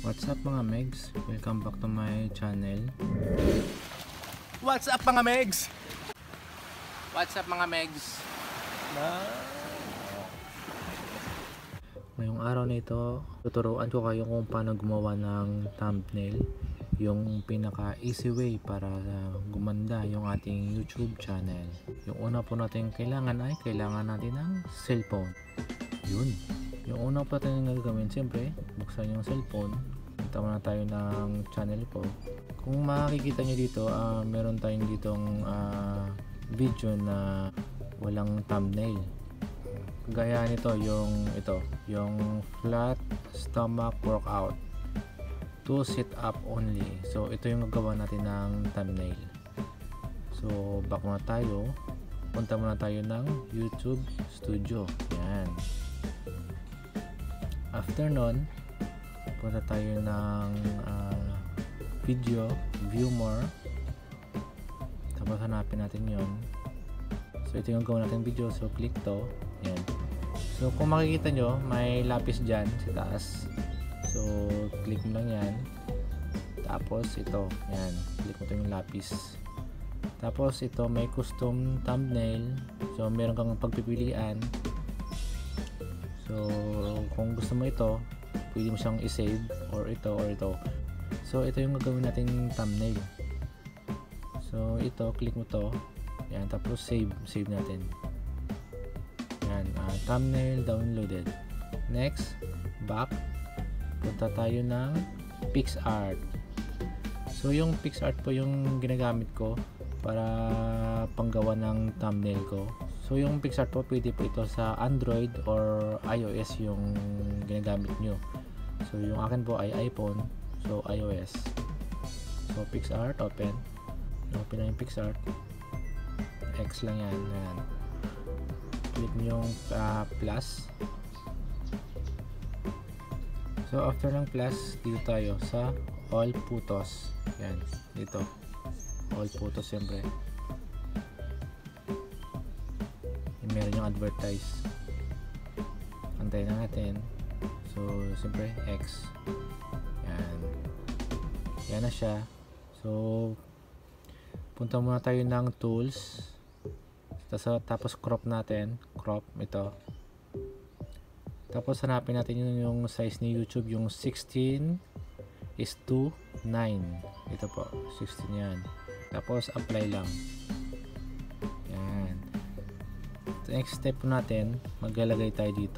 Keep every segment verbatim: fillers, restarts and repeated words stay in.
What's up mga migs? Welcome back to my channel. What's up mga migs? What's up mga migs? Ngayong araw na ito, tuturuan ko kayo kung paano gumawa ng thumbnail, yung pinaka easy way para gumanda yung ating YouTube channel. Yung una po natin kailangan ay kailangan natin ng cellphone. Yun. Yung una po natin gagawin, siyempre buksan yung cellphone. Punta muna tayo ng channel ko. Kung makikita nyo dito, uh, meron tayong ditong uh, video na walang thumbnail. Gaya nito, yung ito, yung flat stomach workout to sit up only. So ito yung gagawa natin ng thumbnail. So back muna tayo. Punta muna tayo ng YouTube Studio. Yan. After nun, punta tayo ng uh, video, view more, tapos hanapin natin yon. So ito yung gawin natin video, so click to. Yan. So kung makikita nyo, may lapis dyan sa taas, so click mo lang yan, tapos ito, yan, click mo ito yung lapis, tapos ito may custom thumbnail, so meron kang pagpipilian. So kung gusto mo ito, pwede mo siyang i-save, or ito or ito. So ito yung gagawin nating thumbnail. So ito, click mo to, yan, tapos save, save natin. Yan, uh, thumbnail downloaded. Next, back, punta tayo ng PixArt. So yung PixArt po yung ginagamit ko para panggawa ng thumbnail ko. So yung PixArt po, pwede po ito sa Android or iOS yung ginagamit nyo. So yung akin po ay iPhone, so iOS. So PixArt, open. Open na yung PixArt. X lang yan. Yan. Click nyo yung uh, plus. So after ng plus, dito tayo sa all photos. Yan, dito. All photos siyempre. Meron yung advertise. Antayin na natin. So siyempre X. Yan. Yan na siya. So punta muna tayo ng tools. Tapos, tapos crop natin. Crop ito. Tapos hanapin natin yung, yung size ni YouTube, yung sixteen is to nine. Ito po, sixteen yan. Tapos apply lang. Yan. Next step natin, maglalagay tayo dito.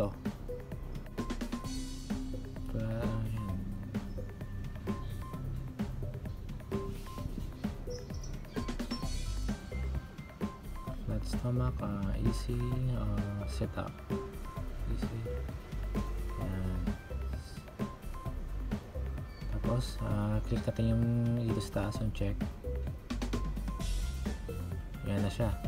Flat stomach, uh, easy uh, setup. Easy. Yan. Tapos, uh, click natin yung dito sa taas, yung check. Yan na siya.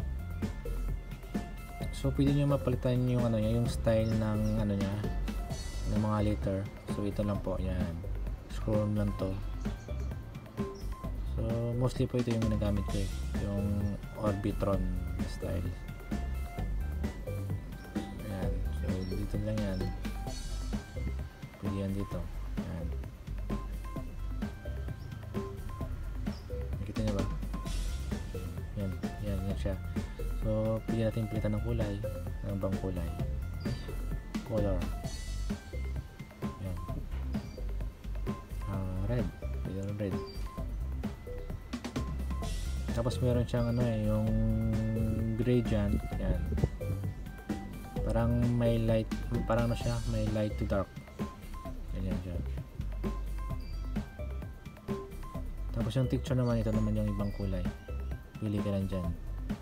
So pwede nyo mapalitan yung ano niya, yung style ng ano niya, ng mga letter. So ito lang po, yan. Scroll lang to. So mostly po ito yung ginagamit ko eh, yung Orbitron style. Ayan. So dito lang yan. Pwede yan dito. Ayan. Nakita nyo ba? Yan. Yan, yan siya. So, pwede natin pilitan ng kulay, ng bang kulay. Color. Yan. Uh, red. Pwede ng red. Tapos meron siyang ano eh, yung gradient. Yan. Parang may light, parang ano siya, may light to dark. Yan yan siya. Tapos yung texture naman, ito naman yung ibang kulay. Pili ka lang dyan.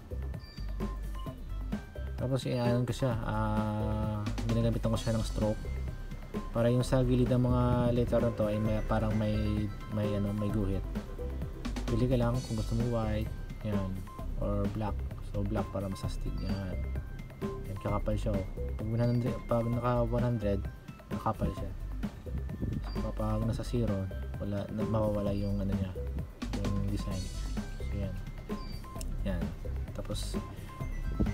Tapos i-anon ko siya, uh, ginagamitan ko siya ng stroke para yung sa gilid ng mga letter na to ay may, parang may may ano, may guhit. Pili ka lang kung gusto mo white, yan, or black. So black para mas astig, yan. Yan, kakapal siya oh. Pag, one hundred, pag naka one hundred, nakapal siya. So kapag nasa zero, wala, mawawala yung ano niya, yung design. So yan. Yan. Tapos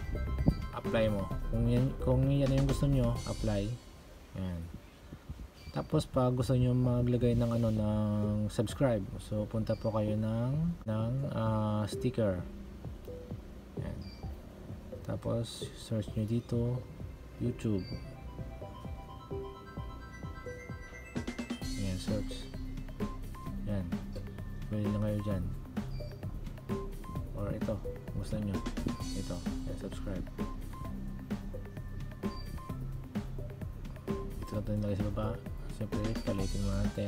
apply mo. Kung yan, kung yan yung gusto nyo, apply. Yan. Tapos pag gusto nyo maglagay ng ano ng subscribe, so punta po kayo ng ng uh, sticker. Yan. Tapos search nyo dito YouTube. Yan, search. Yan. Pwede lang kayo dyan. Or ito, gusto nyo. Ito, yan, subscribe. Ito na ito nilagay sa baba. Siyempre, palitin mo natin.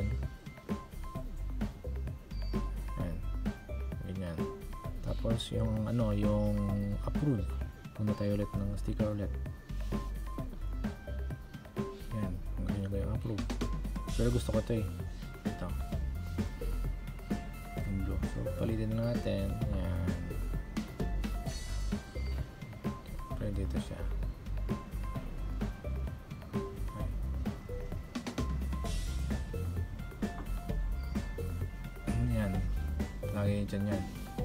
Yan. Ganyan. Tapos yung ano, yung approve. Punta tayo ulit ng sticker ulit. Yan. Gusto nyo kayo approve. Pero gusto ko ito eh. Ito. Yung blue. So, palitin na natin. Yan. Pwede ito siya. Yan. Lagay nyo dyan yan.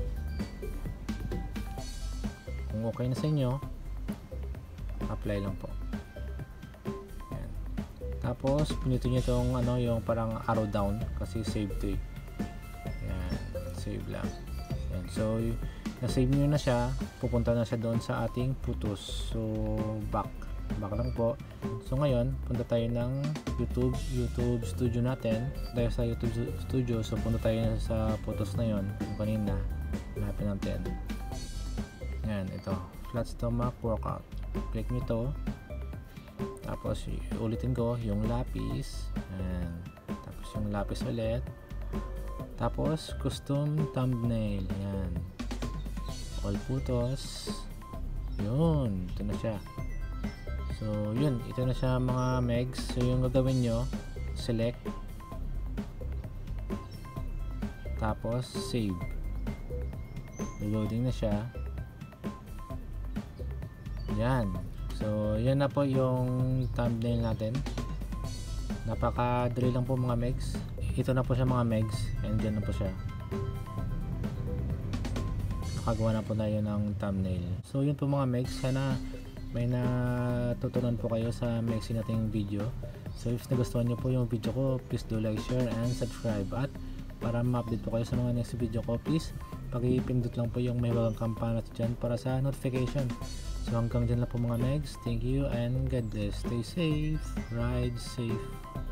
Kung okay na sa inyo, apply lang po. Yan. Tapos pinutin nyo itong ano, yung parang arrow down kasi save to eh. Yan. Save lang. Yan. So na-save nyo na siya, pupunta na siya doon sa ating photos. So back. Back lang po. So ngayon, punta tayo ng YouTube, YouTube Studio natin. Tayo sa YouTube Studio. So punta tayo sa photos na yon. Yung kanina, hanapin natin. Yan, ito. Flat stomach workout. Click nyo ito. Tapos ulitin ko yung lapis. Yan. Tapos yung lapis ulit. Tapos custom thumbnail. Yan. All photos. Yun. Ito na siya. So yun. Ito na siya mga megs. So yung gagawin nyo, select. Tapos save. Reloading na siya. Yan. So yan na po yung thumbnail natin. Napakadali lang po mga megs. Ito na po siya mga megs. And dyan na po siya. Nakagawa na po tayo ng thumbnail. So yun po mga megs. Sana may natutunan po kayo sa mexi nating video. So if nagustuhan nyo po yung video ko, please do like, share, and subscribe. At para ma-update po kayo sa mga next video ko, please pakipindot lang po yung may bagang kampana dyan para sa notification. So hanggang dyan lang po mga megs. Thank you and God bless. Stay safe, ride safe.